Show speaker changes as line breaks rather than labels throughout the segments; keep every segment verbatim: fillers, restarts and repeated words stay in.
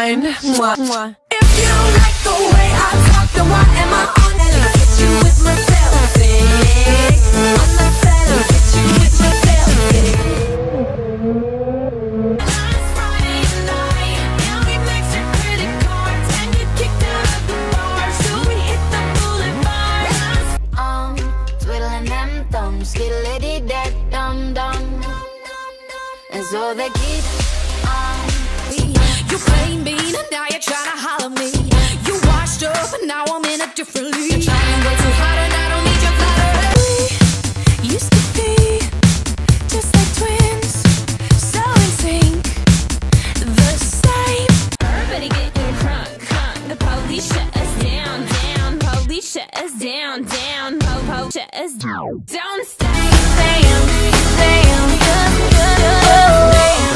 mine. Mwah, mwah.
If you don't like the way I talk, then why am I on it? I'll hit you with my tail stick. On the set, I'll hit you with my tail stick. Last Friday night, yeah, we maxed your credit cards and get kicked out of the bar, so we hit the boulevard. Um, twiddling them thumbs, skiddly dead dum dum, and so they keep on.
You playing mean and now you're trying to holler me. You washed up and now I'm in a different league. You're trying way too hard and I don't need your flattery. We used to be just like twins, so in sync, the same. Everybody getting crunk, crunk. The police shut us down, down. Police shut us down, down. Po, po, shut us down. Don't stay, damn, damn, good, good, good, damn.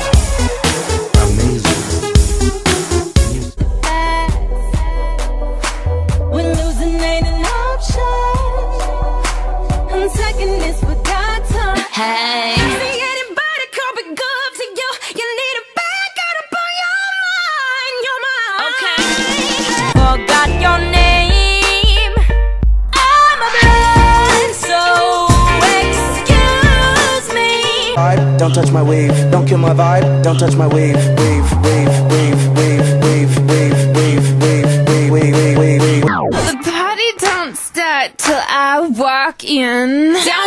Hey,
see anybody coming good to you? You need to back out up on your mind, your mind. Okay. Forgot your name. I'm a blind, so excuse me.
Vibe, don't touch my wave. Don't kill my vibe. Don't touch my wave. Wave, wave, wave, wave, wave, wave, wave, wave, wave, wave, wave, wave.
The party don't start till I walk in. Down